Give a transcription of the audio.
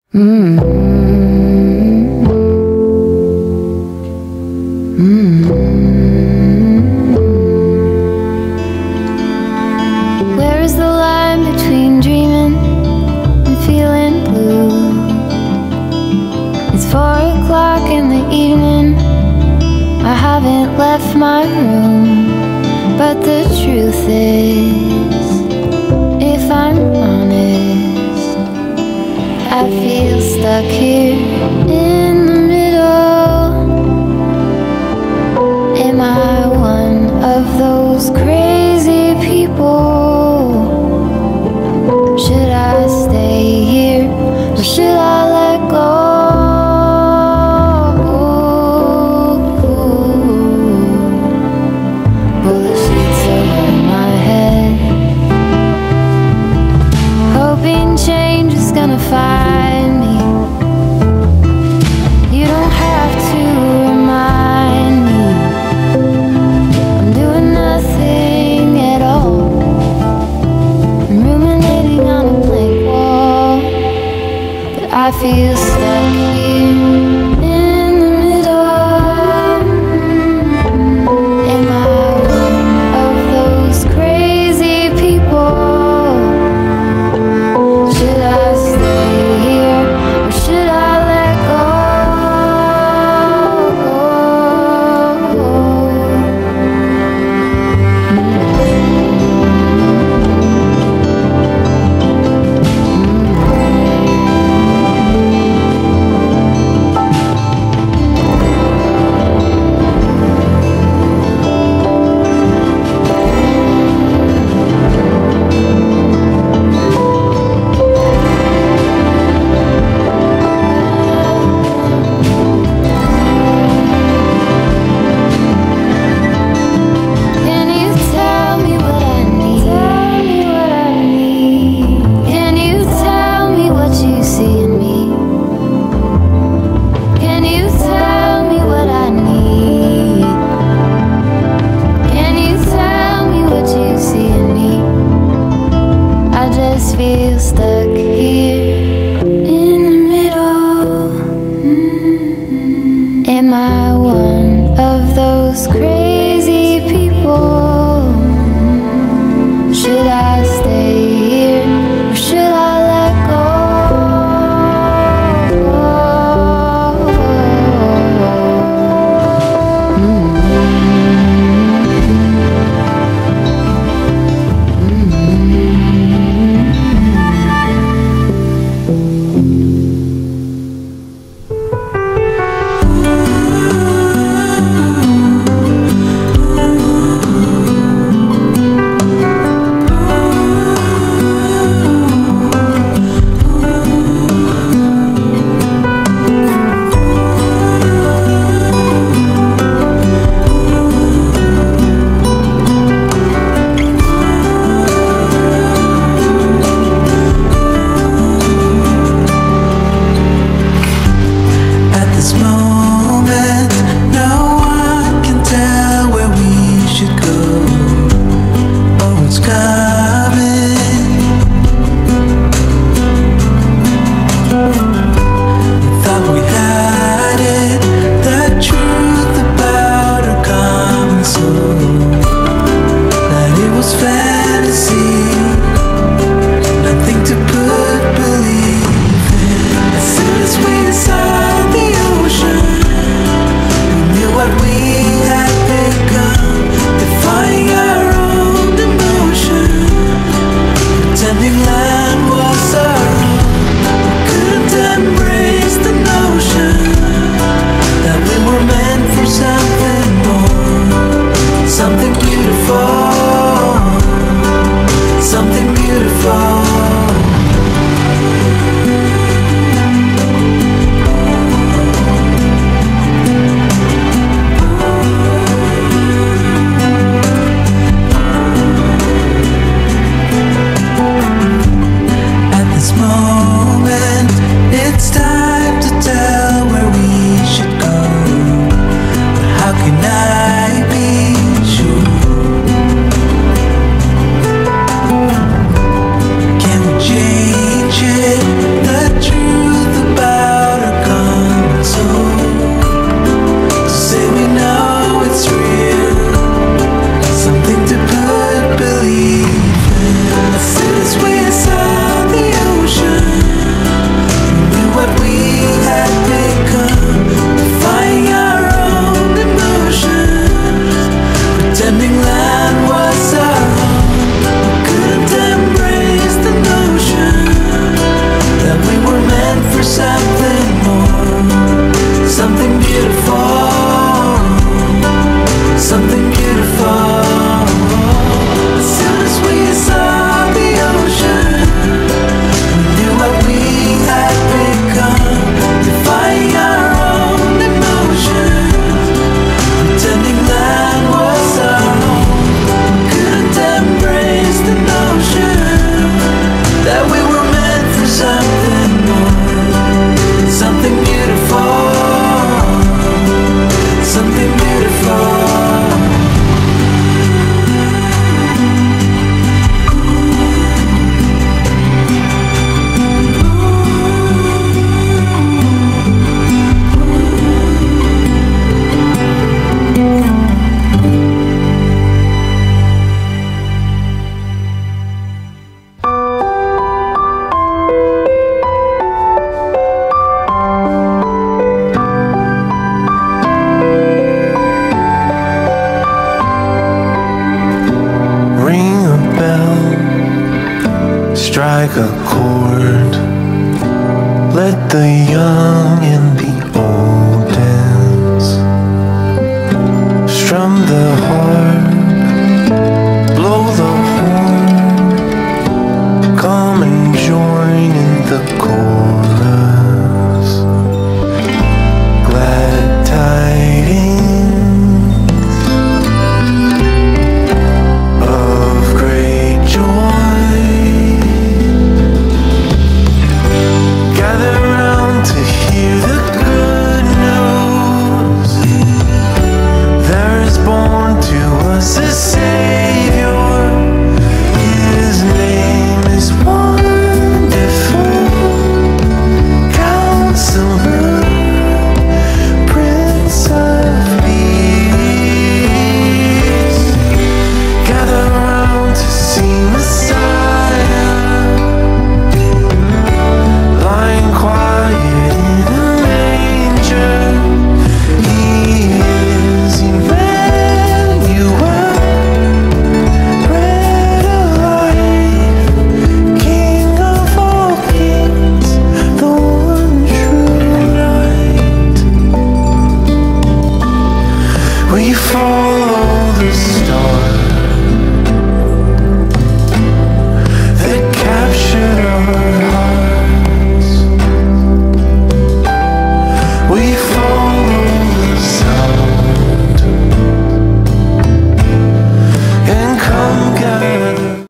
Where is the line between dreaming and feeling blue? It's 4 o'clock in the evening, I haven't left my room. But the truth is, if I'm honest, I feel stuck here in the middle. Am I one of those crazy people? Should I stay here or should I let go? Pull the sheets over my head, hoping change is gonna find me. You don't have to remind me I'm doing nothing at all. I'm ruminating on a blank wall, but I feel stuck here in the middle. Am I one of those crazy people? Should I stay here or should I let go? like a chord. Let the young and the old dance. Strum the harp, blow the horn. Come and join in the chorus. Glad tidings of great joy. Gather round to hear the good news. There is born to us a Savior. His name is Wonderful Counselor, Prince of Peace. Gather round to see Messiah, lying quiet in a manger. He is Emmanuel, bread of life, King of all kings, the one true light. We follow the stars.